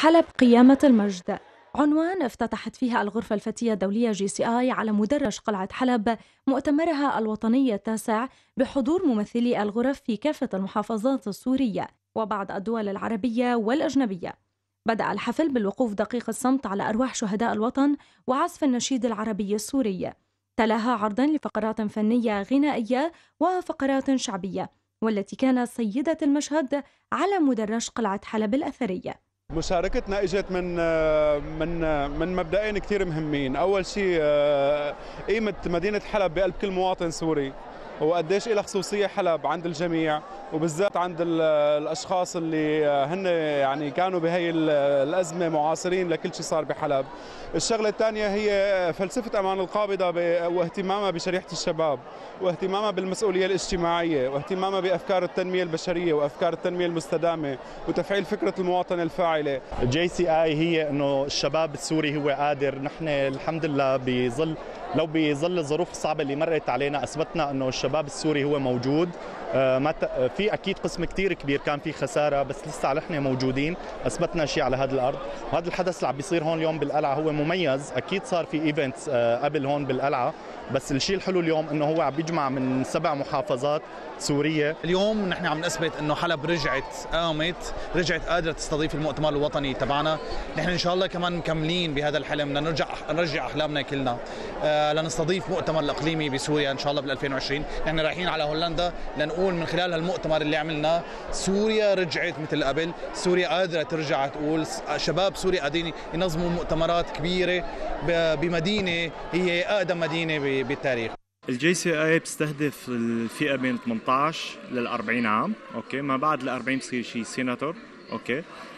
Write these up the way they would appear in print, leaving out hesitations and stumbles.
حلب قيامة المجد، عنوان افتتحت فيها الغرفة الفتية الدولية GCI على مدرج قلعة حلب مؤتمرها الوطني التاسع بحضور ممثلي الغرف في كافة المحافظات السورية وبعض الدول العربية والأجنبية. بدأ الحفل بالوقوف دقيقة الصمت على أرواح شهداء الوطن وعزف النشيد العربي السوري، تلاها عرضا لفقرات فنية غنائية وفقرات شعبية، والتي كانت سيدة المشهد على مدرج قلعة حلب الأثرية. مشاركتنا اجت من مبدئين كثير مهمين. اول شيء قيمه مدينه حلب بقلب كل مواطن سوري، وقديش لها خصوصيه حلب عند الجميع، وبالذات عند الاشخاص اللي هن يعني كانوا بهي الازمه معاصرين لكل شيء صار بحلب. الشغله الثانيه هي فلسفه امان القابضه واهتمامها بشريحه الشباب، واهتمامها بالمسؤوليه الاجتماعيه، واهتمامها بافكار التنميه البشريه وافكار التنميه المستدامه وتفعيل فكره المواطنه الفاعله. GCI هي انه الشباب السوري هو قادر. نحن الحمد لله بظل الظروف الصعبه اللي مرت علينا اثبتنا انه الشباب السوري هو موجود. في اكيد قسم كثير كبير كان في خساره، بس لسه نحن موجودين، اثبتنا شيء على هذا الارض. وهذا الحدث اللي عم بيصير هون اليوم بالقلعه هو مميز. اكيد صار في ايفنتس قبل هون بالقلعه، بس الشيء الحلو اليوم انه هو عم بيجمع من 7 محافظات سوريه. اليوم نحن عم نثبت انه حلب رجعت قادره تستضيف المؤتمر الوطني تبعنا. نحن ان شاء الله كمان مكملين بهذا الحلم، بدنا نرجع احلامنا كلنا لنستضيف مؤتمر الاقليمي بسوريا ان شاء الله بال 2020. نحن رايحين على هولندا لنقول من خلال هالمؤتمر اللي عملناه سوريا رجعت مثل قبل، سوريا قادره ترجع تقول. شباب سوريا قاعدين ينظموا مؤتمرات كبيره بمدينه هي اقدم مدينه بالتاريخ. GCI بتستهدف الفئة بين 18 لل 40 عام، اوكي، ما بعد ال 40 بصير شيء سيناتور، اوكي.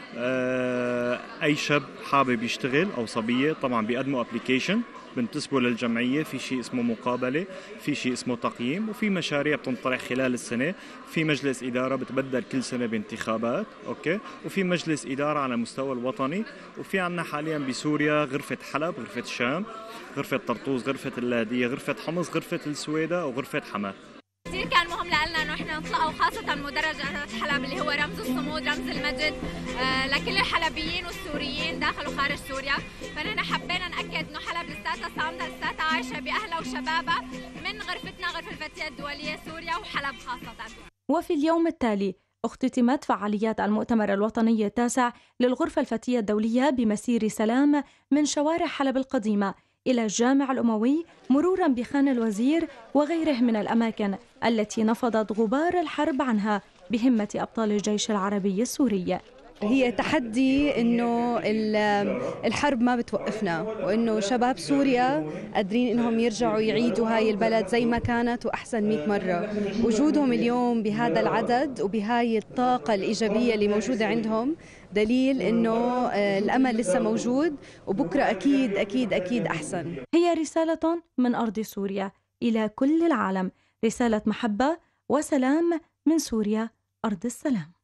اي شاب حابب يشتغل او صبية طبعا بيقدموا ابلكيشن، بنتسبوا للجمعية، في شيء اسمه مقابلة، في شيء اسمه تقييم، وفي مشاريع بتنطرح خلال السنة. في مجلس إدارة بتبدل كل سنة بانتخابات، أوكي، وفي مجلس إدارة على مستوى الوطني. وفي عنا حاليا بسوريا غرفة حلب، غرفة شام، غرفة طرطوس، غرفة اللاذقية، غرفة حمص، غرفة السويدة، وغرفة حماة. كثير كان مهم لنا انه احنا نطلع، وخاصة مدرج حلب اللي هو رمز الصمود، رمز المجد لكل الحلبيين والسوريين داخل وخارج سوريا. فنحن حبينا نأكد انه حلب لساتها صامدة، لساتها عايشة بأهلها وشبابها من غرفتنا غرفة الفتية الدولية سوريا وحلب خاصة. وفي اليوم التالي اختتمت فعاليات المؤتمر الوطني التاسع للغرفة الفتية الدولية بمسير سلام من شوارع حلب القديمة إلى الجامع الأموي، مرورا بخان الوزير وغيره من الأماكن التي نفضت غبار الحرب عنها بهمة أبطال الجيش العربي السوري. هي تحدي إنه الحرب ما بتوقفنا، وإنه شباب سوريا قادرين إنهم يرجعوا يعيدوا هاي البلد زي ما كانت وأحسن 100 مرة. وجودهم اليوم بهذا العدد وبهاي الطاقة الإيجابية اللي موجودة عندهم دليل إنه الأمل لسه موجود، وبكرة أكيد أكيد أكيد أحسن. هي رسالة من أرض سوريا إلى كل العالم، رسالة محبة وسلام من سوريا أرض السلام.